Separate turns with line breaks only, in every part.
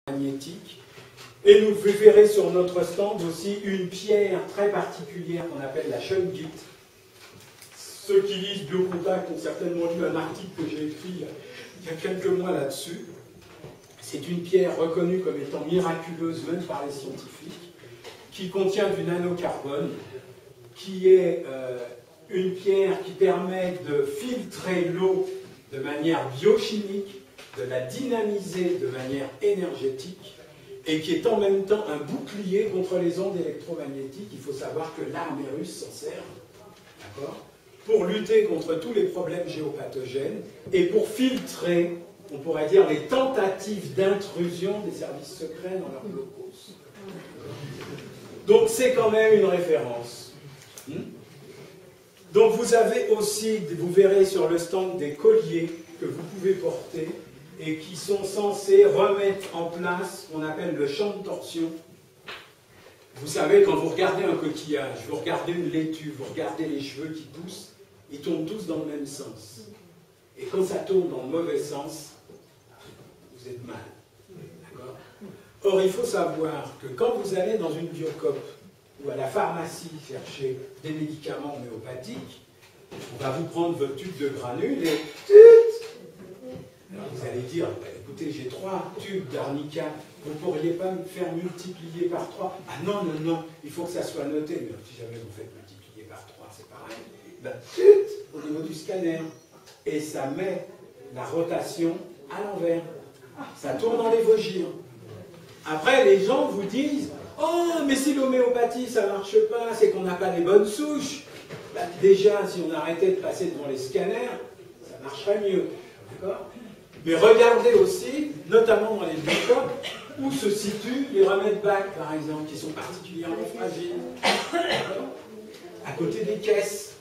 magnétique. Et vous verrez sur notre stand aussi une pierre très particulière qu'on appelle la shungite. Ceux qui lisent Biocontact ont certainement lu un article que j'ai écrit il y a quelques mois là-dessus. C'est une pierre reconnue comme étant miraculeuse même par les scientifiques, qui contient du nanocarbone, qui est une pierre qui permet de filtrer l'eau de manière biochimique, de la dynamiser de manière énergétique, et qui est en même temps un bouclier contre les ondes électromagnétiques. Il faut savoir que l'armée russe s'en sert, d'accord, pour lutter contre tous les problèmes géopathogènes et pour filtrer, on pourrait dire, les tentatives d'intrusion des services secrets dans leurs locaux. Donc c'est quand même une référence. Donc vous avez aussi, vous verrez sur le stand, des colliers que vous pouvez porter et qui sont censés remettre en place ce qu'on appelle le champ de torsion. Vous savez, quand vous regardez un coquillage, vous regardez une laitue, vous regardez les cheveux qui poussent, ils tournent tous dans le même sens. Et quand ça tourne dans le mauvais sens, vous êtes mal. D'accord ? Or, il faut savoir que quand vous allez dans une biocoop ou à la pharmacie chercher des médicaments homéopathiques, on va vous prendre votre tube de granules et... Alors vous allez dire, bah, écoutez, j'ai 3 tubes d'arnica, vous ne pourriez pas me faire multiplier par 3? Ah non, non, non, il faut que ça soit noté. Mais si jamais vous faites multiplier par 3, c'est pareil. Ben, au niveau du scanner. Et ça met la rotation à l'envers. Ça tourne dans les Vosgies. Après, les gens vous disent, oh, mais si l'homéopathie, ça ne marche pas, c'est qu'on n'a pas les bonnes souches. Ben, déjà, si on arrêtait de passer devant les scanners, ça marcherait mieux. D'accord ? Mais regardez aussi, notamment dans les biocoop, où se situent les remèdes Bach, par exemple, qui sont particulièrement fragiles. À côté des caisses.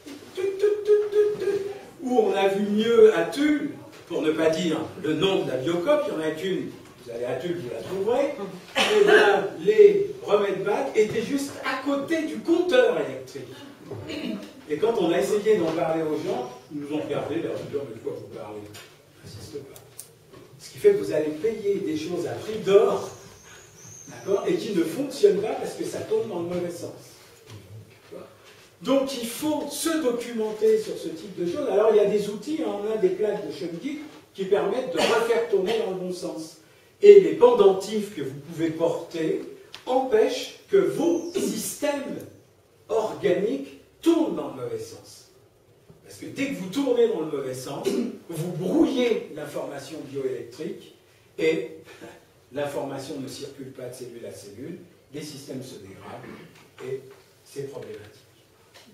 Où on a vu mieux à Tulle, pour ne pas dire le nom de la biocoop, il y en a qu'une, vous allez à Tulle, vous la trouverez, et bien les remèdes Bach étaient juste à côté du compteur électrique. Et quand on a essayé d'en parler aux gens, ils nous ont regardé, leur disant, mais de quoi vous parlez? N'insiste pas. Ce qui fait que vous allez payer des choses à prix d'or, d'accord, et qui ne fonctionnent pas parce que ça tourne dans le mauvais sens. Donc il faut se documenter sur ce type de choses. Alors il y a des outils, hein, on a des plaques de shungite qui permettent de refaire tourner dans le bon sens. Et les pendentifs que vous pouvez porter empêchent que vos systèmes organiques tournent dans le mauvais sens. Parce que dès que vous tournez dans le mauvais sens, vous brouillez l'information bioélectrique et l'information ne circule pas de cellule à cellule, les systèmes se dégradent et c'est problématique. D'accord ?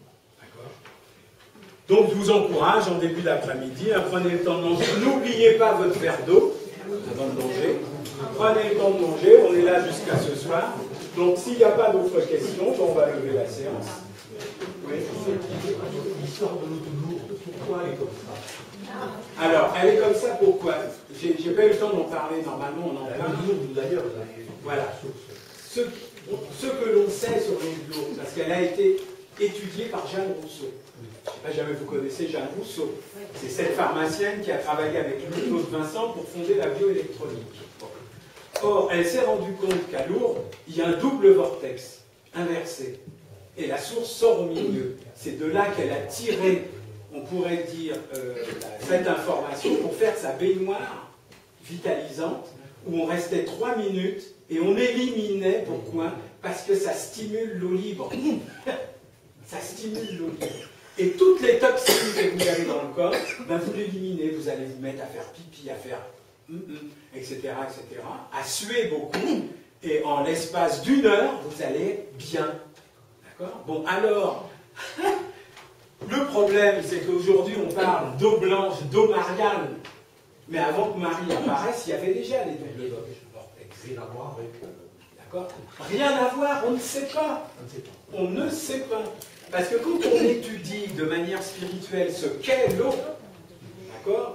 Donc je vous encourage en début d'après-midi, prenez le temps de manger. N'oubliez pas votre verre d'eau avant de manger. Prenez le temps de manger, on est là jusqu'à ce soir. Donc s'il n'y a pas d'autres questions, on va lever la séance. Oui.
L'histoire de l'eau de lourde, pourquoi elle est comme ça?
Alors, elle est comme ça pourquoi? J'ai pas eu le temps d'en parler, normalement on en parle.
D'ailleurs,
voilà. Ce que l'on sait sur l'eau de lourde, parce qu'elle a été étudiée par Jeanne Rousseau. Je ne sais pas jamais vous connaissez Jeanne Rousseau. C'est cette pharmacienne qui a travaillé avec Louis Vincent pour fonder la bioélectronique. Or, elle s'est rendue compte qu'à Lourdes, il y a un double vortex inversé. Et la source sort au milieu. C'est de là qu'elle a tiré, on pourrait dire, cette information pour faire sa baignoire vitalisante, où on restait 3 minutes et on éliminait, pourquoi? Parce que ça stimule l'eau libre. Ça stimule l'eau libre. Et toutes les toxines que vous avez dans le corps, ben vous l'éliminez, vous allez vous mettre à faire pipi, à faire etc., etc., à suer beaucoup, et en l'espace d'1 heure, vous allez bien. D'accord ? Bon, alors, le problème, c'est qu'aujourd'hui, on parle d'eau blanche, d'eau Marianne, mais avant que Marie apparaisse, il y avait déjà les doubles vortex.
Rien à voir avec...
D'accord ? Rien à voir, on ne sait pas. On ne sait pas. Parce que quand on étudie de manière spirituelle ce qu'est l'eau, d'accord ?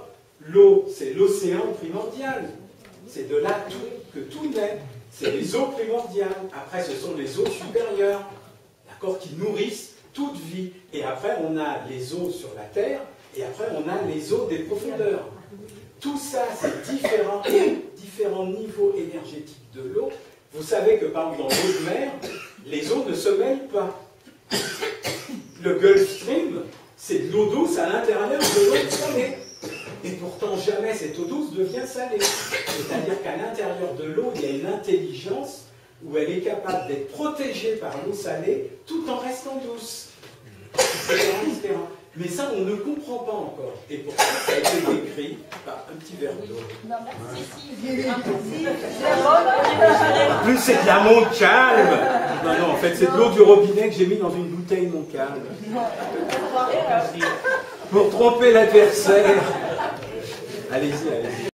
L'eau, c'est l'océan primordial. C'est de là que tout naît. C'est les eaux primordiales. Après, ce sont les eaux supérieures, d'accord, qui nourrissent toute vie. Et après, on a les eaux sur la terre, et après, on a les eaux des profondeurs. Tout ça, c'est différents niveaux énergétiques de l'eau. Vous savez que, par exemple, dans l'eau de mer, les eaux ne se mêlent pas. Le Gulf Stream, c'est de l'eau douce à l'intérieur de l'eau salée. Et pourtant, jamais cette eau douce devient salée. C'est-à-dire qu'à l'intérieur de l'eau, il y a une intelligence où elle est capable d'être protégée par l'eau salée tout en restant douce. Etc. Mais ça, on ne comprend pas encore. Et pourtant, ça a été décrit par un petit verre d'eau. En plus, c'est de la Montcalm. Non, en fait, c'est de l'eau du robinet que j'ai mis dans une bouteille Montcalm. Pour tromper l'adversaire. Allez-y, allez-y.